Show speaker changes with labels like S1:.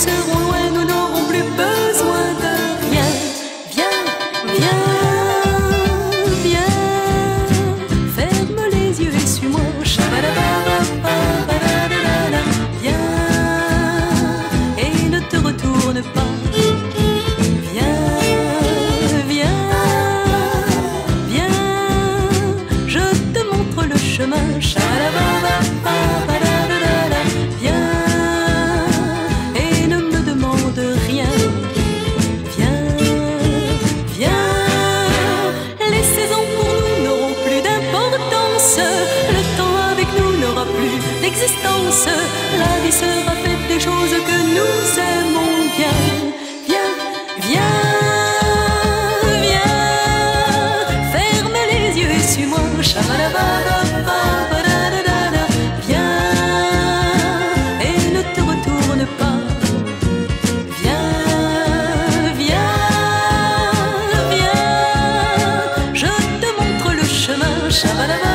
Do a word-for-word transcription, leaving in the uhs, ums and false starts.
S1: serons loin, nous n'aurons plus besoin de rien. Viens, viens, viens, ferme les yeux et suis-moi. Shabadababababadadadada. Viens et ne te retourne pas. Viens, viens, viens, je te montre le chemin. Shabadababababadadadada. Viens et ne me demande rien. Viens, viens, les saisons pour nous n'auront plus d'importance. Le temps avec nous n'aura plus d'existence. La vie sera faite des choses que nous aimons bien. Viens, viens, viens, ferme les yeux et suis-moi. Shabadababababadadadada. Viens et ne te retourne pas. Viens, viens, viens, je te montre le chemin. Shabadababababadadadada.